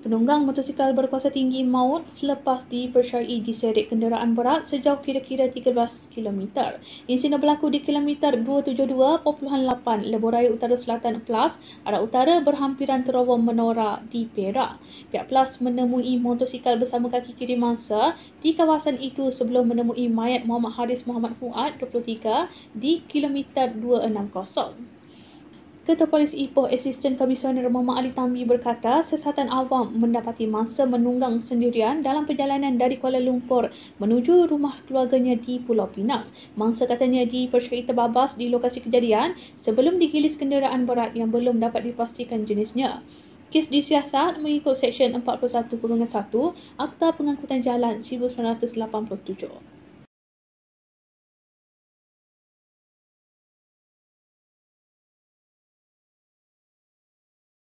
Penunggang motosikal berkuasa tinggi maut selepas dipercayai diseret kenderaan berat sejauh kira-kira 13 km. Insiden berlaku di kilometer 272.8 Lebuh Raya Utara Selatan Pelas, arah utara berhampiran terowong Menora di Perak. Pihak Pelas menemui motosikal bersama kaki kiri mangsa di kawasan itu sebelum menemui mayat Muhammad Haris Muhammad Fuad, 23, di kilometer 260. Ketua Polis Ipoh Asisten Komisioner Muhammad Ali Tambi berkata sesatan awam mendapati mangsa menunggang sendirian dalam perjalanan dari Kuala Lumpur menuju rumah keluarganya di Pulau Pinang. Mangsa katanya dipercayai terbabas di lokasi kejadian sebelum digilis kenderaan berat yang belum dapat dipastikan jenisnya. Kes disiasat mengikut Seksyen 41/1 Akta Pengangkutan Jalan 1987.